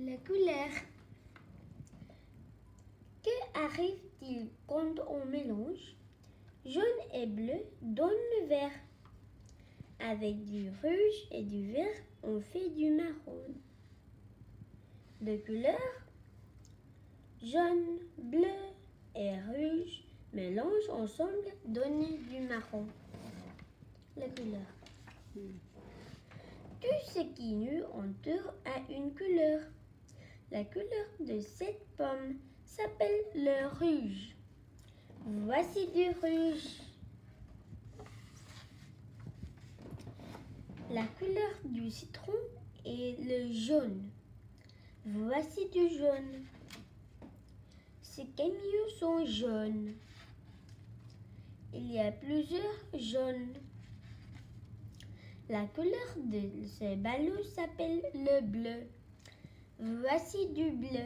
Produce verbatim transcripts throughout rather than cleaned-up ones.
La couleur. Que arrive-t-il quand on mélange jaune et bleu dans le vert? Avec du rouge et du vert, on fait du marron. De couleurs jaune, bleu et rouge mélangent ensemble, donnent du marron. La couleur. Hmm. Tout ce qui nous entoure a une couleur. La couleur de cette pomme s'appelle le rouge. Voici du rouge. La couleur du citron est le jaune. Voici du jaune. Ces camions sont jaunes. Il y a plusieurs jaunes. La couleur de ce ballon s'appelle le bleu. Voici du bleu.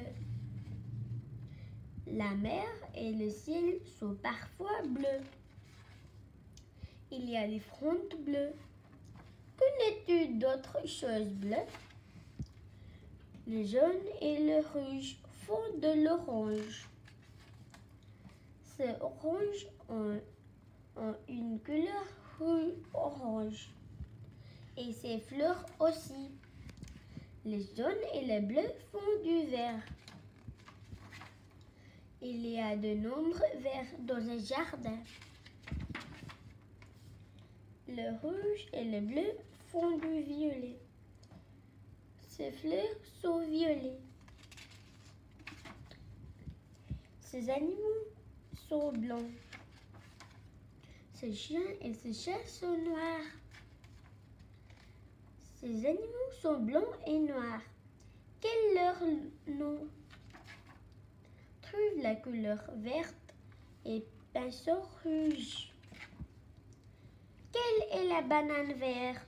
La mer et le ciel sont parfois bleus. Il y a les frontes bleues. Connais-tu d'autres choses bleues? Le jaune et le rouge font de l'orange. Ce orange ont, ont une couleur rouge-orange. Et ses fleurs aussi. Le jaune et le bleu font du vert. Il y a de nombreux verts dans le jardin. Le rouge et le bleu font du violet. Ces fleurs sont violets. Ces animaux sont blancs. Ces chiens et ces chats sont noirs. Ces animaux sont blancs et noirs. Quel est leur nom? Trouve la couleur verte et pinceau rouge. Quelle est la banane verte?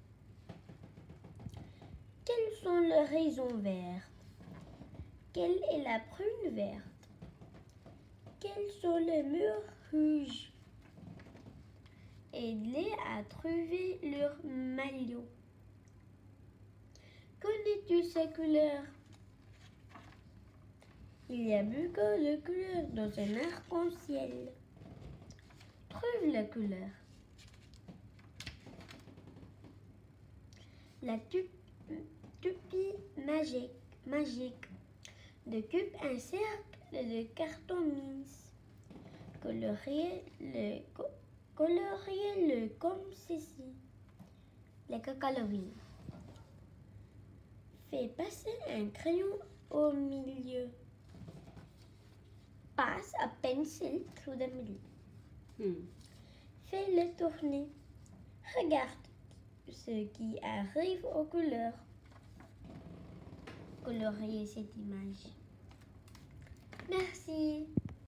Quelles sont les raisins vertes? Quelle est la prune verte? Quels sont les murs rouges? Aide-les à trouver leur maillot. Connais-tu ces couleurs? Il y a beaucoup de couleurs dans un arc-en-ciel. Trouve la couleur. La toupie magique, magique. Découpe un cercle de carton mince. Coloriez-le coloriez-le comme ceci. Les coloris. Fais passer un crayon au milieu. Passe a pencil through the middle. Hmm. Fais-le tourner. Regarde ce qui arrive aux couleurs. Coloriez cette image. Merci.